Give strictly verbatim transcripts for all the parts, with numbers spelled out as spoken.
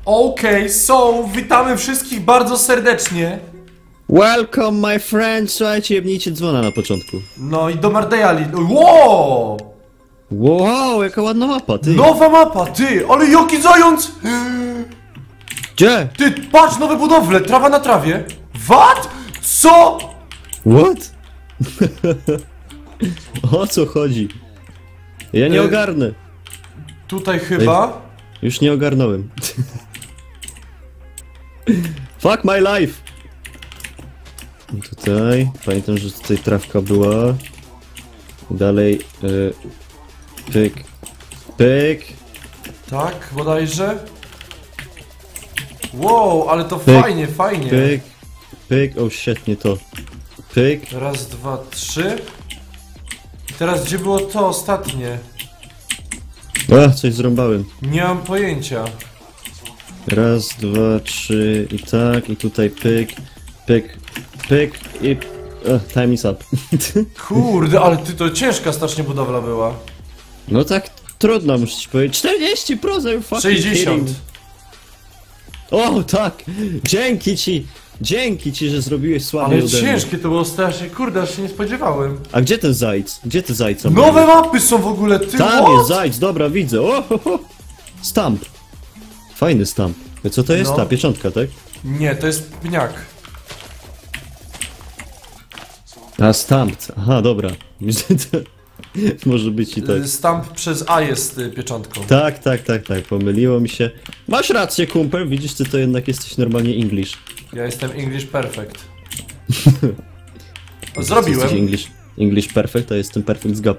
Okej, okay, so, witamy wszystkich bardzo serdecznie. Welcome my friend, słuchajcie, jebnijcie dzwona na początku. No i do Mardeali. Wow! Wow, jaka ładna mapa, ty. Nowa mapa, ty, ale jaki zając! Gdzie? Ty, patrz, nowe budowle, trawa na trawie. What? Co? What? O co chodzi? Ja nie y ogarnę. Tutaj chyba. Ej, już nie ogarnąłem. Fuck my life! Tutaj, pamiętam, że tutaj trawka była. Dalej, y pyk, pyk. Tak, bodajże. Wow, ale to Pyk, fajnie, fajnie. Pyk, pyk, o shit, nie to. Pyk. Raz, dwa, trzy. I teraz gdzie było to ostatnie? A, coś zrąbałem. Nie mam pojęcia. Raz, dwa, trzy i tak, i tutaj pyk, pyk, pyk i... Uh, time is up. Kurde, ale ty to ciężka strasznie budowla była. No tak, trudno muszę ci powiedzieć. czterdzieści procent fucking sześćdziesiąt. kidding. O, tak! Dzięki ci! Dzięki ci, że zrobiłeś słabiej Ale ode mnie. ciężkie to było strasznie, kurde, aż się nie spodziewałem. A gdzie ten zajc? Gdzie te zajca? Nowe mapy są w ogóle, ty. Tam what? jest zajc, dobra, widzę. O, ho, ho. Stamp. Fajny stamp. Co to jest? No. Ta pieczątka, tak? Nie, to jest pniak. A, stamp. Aha, dobra. Może być i tak. Stamp przez A jest y, pieczątką. Tak, tak, tak, tak, pomyliło mi się. Masz rację, kumpel, widzisz, ty to jednak jesteś normalnie English. Ja jestem English Perfect. Jesteś Zrobiłem. English, English Perfect, a jestem Perfect z gap.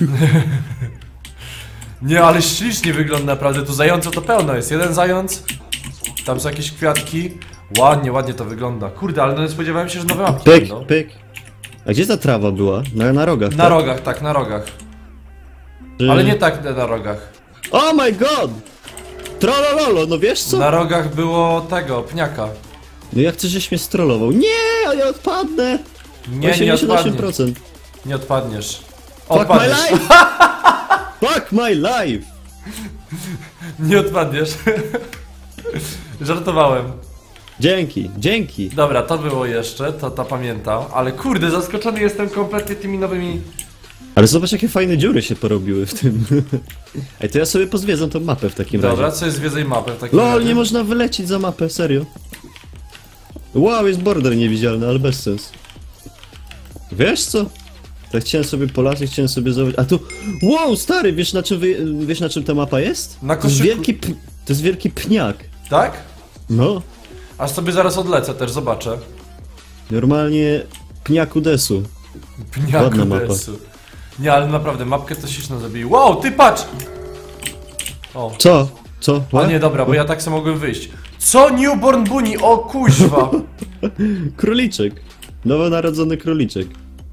Nie, ale ślicznie wygląda naprawdę, tu zająca to pełno jest. Jeden zając, tam są jakieś kwiatki. Ładnie, ładnie to wygląda. Kurde, ale no nie spodziewałem się, że nowe mapki Pyk, będą. pyk. A gdzie ta trawa była? Na, na rogach, Na tak? rogach, tak, na rogach. Czy... Ale nie tak na rogach. Oh my god! Trollololo, no wiesz co? Na rogach było tego, pniaka. No jak chcesz, żeś mnie strollował? Nie, a ja odpadnę! Nie, nie osiemdziesiąt osiem odpadniesz. procent. Nie odpadniesz. Fuck my Odpadniesz. life! Fuck my life! Nie odpadniesz. Żartowałem. Dzięki, dzięki. Dobra, to było jeszcze, to, to pamiętam. Ale kurde, zaskoczony jestem kompletnie tymi nowymi... Ale zobacz, jakie fajne dziury się porobiły w tym. Ej, to ja sobie pozwiedzam tą mapę w takim Dobra, razie. co jest więcej mapy w takim LOL, razie? nie można wylecieć za mapę, serio. Wow, jest border niewidzialny, ale bez sens. Wiesz co? Tak chciałem sobie po lasie, chciałem sobie zobaczyć. A tu... Wow, stary, wiesz na czym, wy... wiesz, na czym ta mapa jest? Na To jest koszyku. wielki, p... to jest wielki pniak. Tak? No. Aż sobie zaraz odlecę też, zobaczę. Normalnie pniaku desu. Pniaku Ładna mapa. desu. Nie, ale naprawdę, mapkę to śliczną zrobili. Wow, ty patrz! O. Co? Co? A What? nie, dobra, bo ja tak samo mogłem wyjść. Co? Newborn Bunny? O kuźwa! Króliczek. Nowonarodzony króliczek.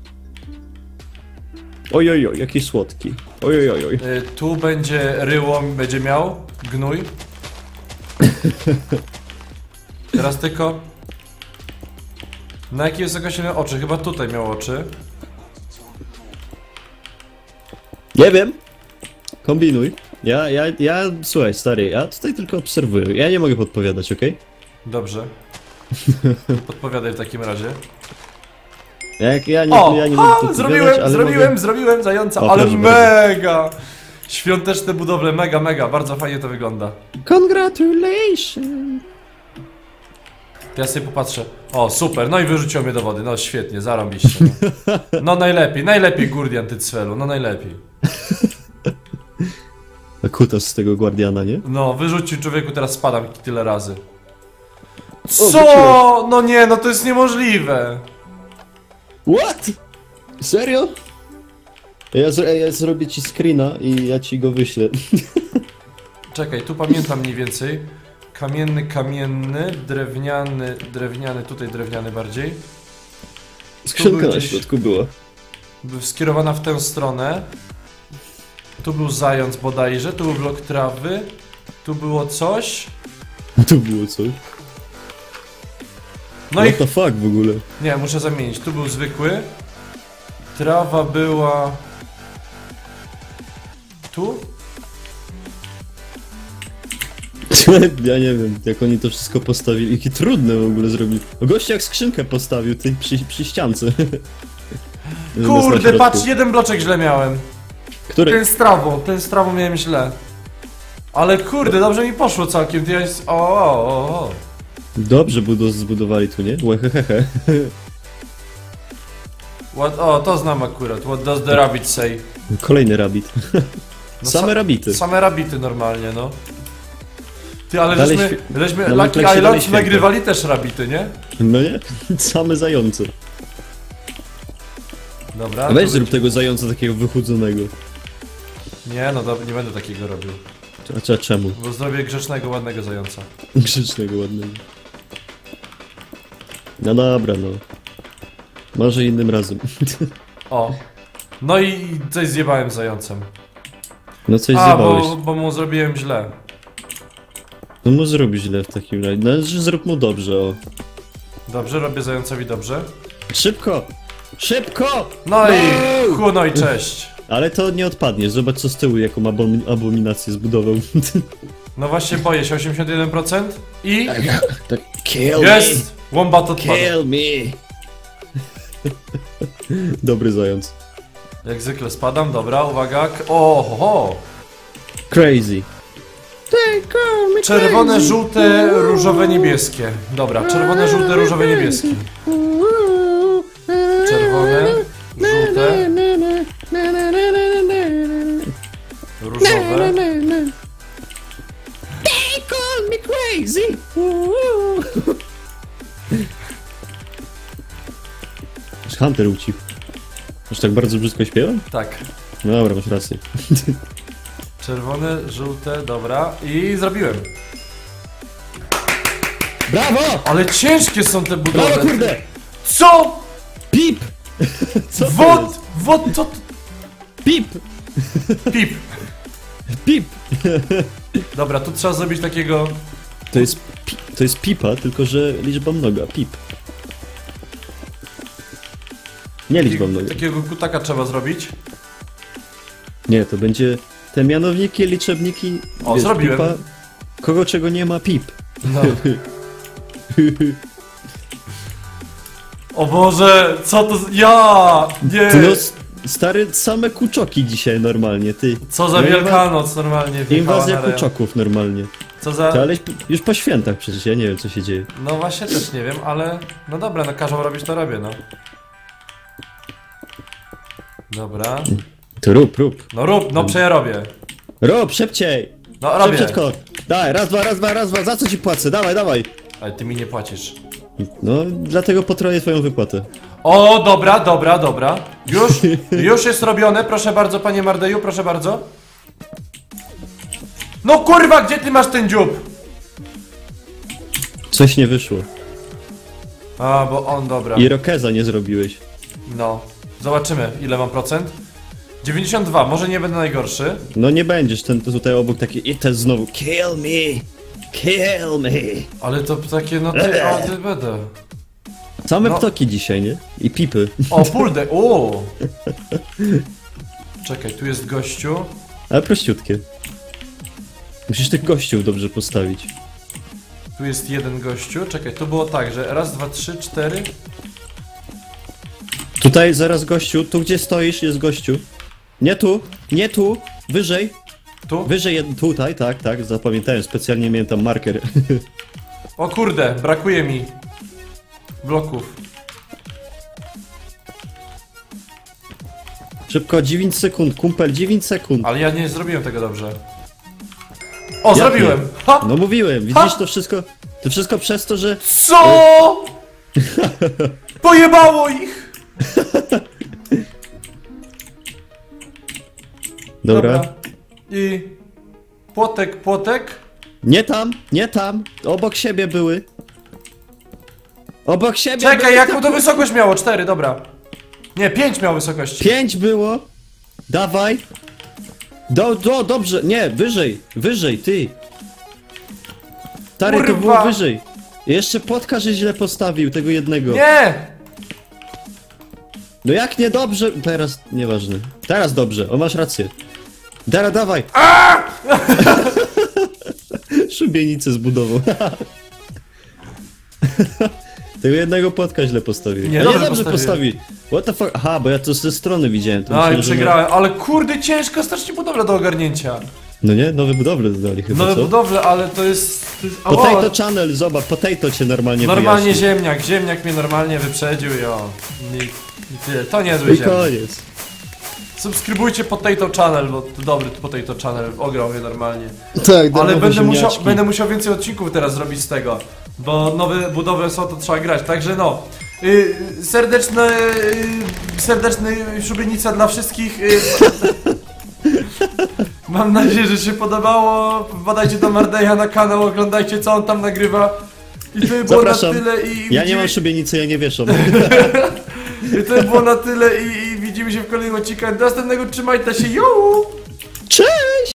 Ojojoj, jaki słodki. Ojojoj. Y, tu będzie ryło, będzie miał gnój. Teraz tylko... Na jakiej wysokości miał oczy? Chyba tutaj miał oczy. Nie wiem. Kombinuj. Ja, ja, ja, słuchaj, stary, ja tutaj tylko obserwuję. Ja nie mogę podpowiadać, okej? Dobrze. Podpowiadaj w takim razie. Jak ja nie, O! ja nie Ha, mogę podpowiadać, zrobiłem, ale zrobiłem, mogę... zrobiłem zająca, O, ale proszę mega! Świąteczne budowle, mega, mega, bardzo fajnie to wygląda. Congratulations! To ja sobie popatrzę. O, super, no i wyrzuciło mnie do wody, no świetnie, zarąbiście. No, no najlepiej, najlepiej Gurdian Tycfelu, no najlepiej. A kutas z tego Guardiana, nie? No, wyrzucił człowieku, teraz spadam tyle razy. wróciłeś. Co? No nie, no to jest niemożliwe. What? Serio? Ja, zro ja zrobię ci screena i ja ci go wyślę. Czekaj, tu pamiętam mniej więcej. Kamienny, kamienny, drewniany, drewniany, tutaj drewniany bardziej. Skrzynka na gdzieś- środku była. Był skierowana w tę stronę. Tu był zając bodajże, tu był blok trawy. Tu było coś. Tu było coś. No What i... the fuck w ogóle? Nie, muszę zamienić. Tu był zwykły. Trawa była... Tu? Ja nie wiem, jak oni to wszystko postawili. Jakie trudne w ogóle zrobili. O, gościu jak skrzynkę postawił, ty przy, przy ściance. Zamiast na Kurde, środku. patrz, jeden bloczek źle miałem. Który? Ten z trawą, ten z trawą miałem źle. Ale kurde, dobrze mi poszło całkiem. Ty jest... O, o, o, o. Dobrze budo zbudowali tu, nie? Łehehehe. What, o, to znam akurat. What does the rabbit say? Kolejny rabbit. No Same sa- rabity. Same rabity normalnie, no. Ty, ale Dalej żeśmy, świ- żeśmy na Lucky Netflixie dalej Island święto. nagrywali też rabity, nie? No nie? Same zające. Dobra. A to weź będzie- zrób tego zająca takiego wychudzonego. Nie, no dobra, nie będę takiego robił. A cze- czemu? Bo zrobię grzecznego, ładnego zająca. Grzecznego, ładnego. No dobra, no. Może innym razem. O. No i coś zjebałem z zającem. No coś A, zjebałeś. bo, bo mu zrobiłem źle. No mu zrobi źle w takim razie. No, że zrób mu dobrze, o. Dobrze, robię zającowi dobrze. Szybko! Szybko! No i No! hu, no i cześć. Ale to nie odpadnie. Zobacz co z tyłu, jaką abomin abominację zbudował. No właśnie boję się, osiemdziesiąt jeden procent i... Tak, kill Jest! Wombat odpadł. Kill me! Dobry zając. Jak zwykle spadam, dobra, uwaga. K- O, ho, ho. Crazy. Czerwone, żółte, różowe, niebieskie. Dobra, czerwone, żółte, różowe, niebieskie. Czerwone, żółte, różowe. They call me crazy. Aż Hunter ucichł. Aż tak bardzo brzydko śpiewam? Tak. No dobra, masz rację. Czerwone, żółte, dobra. I zrobiłem. Brawo! Ale ciężkie są te Brawo, budowy. kurde! Co? Pip! Co to Wod, jest? wod, co? to- Pip! Pip. Pip! Dobra, tu trzeba zrobić takiego... To jest, pi to jest pipa, tylko że liczba mnoga. Pip. Nie liczba mnoga. Takiego kutaka trzeba zrobić. Nie, to będzie te mianowniki, liczebniki. O, zrobiłem. Pipa. Kogo czego nie ma, pip. No. O Boże, co to z... Ja! Nie! Ty no, s- stary, same kuczoki dzisiaj normalnie, ty. Co za No, Wielkanoc normalnie wjechała Inwazja na rejon. kuczoków normalnie. Co za... To, ale już po świętach przecież, ja nie wiem co się dzieje. No właśnie też nie wiem, ale... No dobra, no każą robić to robię, no. Dobra. To rób, rób. No rób, no przerobię. Rób, szybciej! No robię. Szybciutko! Dawaj, raz, dwa, raz, dwa, raz, dwa, za co ci płacę? Dawaj, dawaj! Ale ty mi nie płacisz. No, dlatego potroję twoją wypłatę. O, dobra, dobra, dobra. Już, już jest robione, proszę bardzo, panie Mardeju, proszę bardzo. No kurwa, gdzie ty masz ten dziób? Coś nie wyszło. A, bo on, dobra. Irokeza nie zrobiłeś. No, zobaczymy, ile mam procent. dziewięćdziesiąt dwa, może nie będę najgorszy. No nie będziesz, ten tutaj obok taki i ten znowu. Kill me! Kill me! Ale to takie, no ty, o, ty będę. Same No. ptoki dzisiaj, nie? I pipy. O, puldę, o. Czekaj, tu jest gościu. Ale prościutkie. Musisz tych gościów dobrze postawić. Tu jest jeden gościu. Czekaj, tu było tak, że raz, dwa, trzy, cztery. Tutaj zaraz gościu, tu gdzie stoisz jest gościu. Nie tu, nie tu, wyżej. Tu? Wyżej, jed- tutaj, tak, tak, zapamiętałem, specjalnie miałem tam marker. O kurde, brakuje mi bloków. Szybko, dziewięć sekund, kumpel, dziewięć sekund. Ale ja nie zrobiłem tego dobrze. O, Jak zrobiłem! nie? Ha! No mówiłem, widzisz to wszystko, to wszystko przez to, że... Co? Pojebało ich! Dobra. I... Płotek, płotek. Nie tam, nie tam, obok siebie były. Obok siebie Czekaj, były jaką te- to wysokość miało? Cztery, dobra. Nie, pięć miał wysokości. Pięć było. Dawaj. Do, do, dobrze, nie, wyżej, wyżej, ty. Stary, to Kurwa. było wyżej. Jeszcze płotka, że źle postawił, tego jednego. Nie! No jak nie dobrze, teraz nieważne. Teraz dobrze, o masz rację. Dara, dawaj. szubienicę zbudował. Tego jednego płotka źle postawił. Nie, Nie, dobrze nie dobrze postawiłem. postawi. What the fuck? Aha, bo ja to ze strony widziałem. To No myślałem, i że przegrałem, ale kurde ciężko strasznie budowla do ogarnięcia. Nie... No nie? Nowe budowle dodali chyba, Nowe co? budowle, ale to jest... To jest Potato Channel, zobacz, Potato cię normalnie Normalnie wyjaśni. ziemniak, ziemniak mnie normalnie wyprzedził i o. I, i tyle, to niezły I ziemniak. koniec. Subskrybujcie Potato Channel, bo to dobry Potato Channel, ograł mnie normalnie. Tak, Ale będę musiał, będę musiał więcej odcinków teraz zrobić z tego, bo nowe budowle są, to trzeba grać, także no. Yy, serdeczne, yy, serdeczne szubienica dla wszystkich. Yy, mam nadzieję, że się podobało. Wpadajcie do Mardeja na kanał, oglądajcie co on tam nagrywa. I to by było Zapraszam. na tyle i... Ja widzimy... nie mam szubienicy, ja nie wieszam. I to by było na tyle i, i widzimy się w kolejnym odcinku. Do następnego, trzymajcie się, jo! Cześć!